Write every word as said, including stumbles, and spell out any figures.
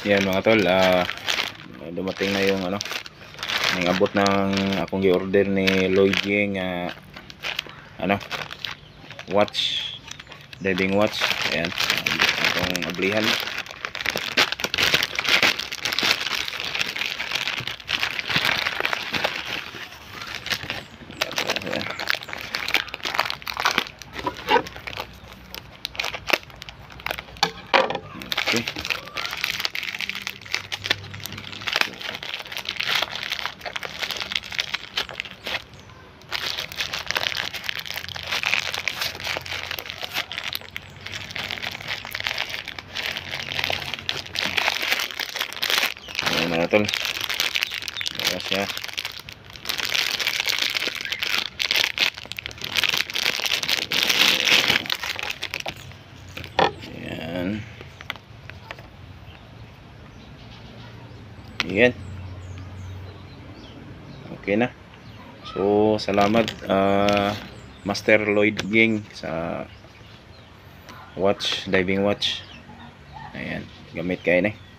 Yan mga tol, ah, dumating na yung ano, ng abot ng akong gi-order ni Lloyd Ying, ah, ano, watch, diving watch. Ayan, akong ablihan. Ayan. Okay. Ayan mga tol, ayan siya. Ayan. Ayan. Okay na. So salamat, uh, Master Lloyd Ying, sa watch, diving watch. Ayan, gamit kayo na.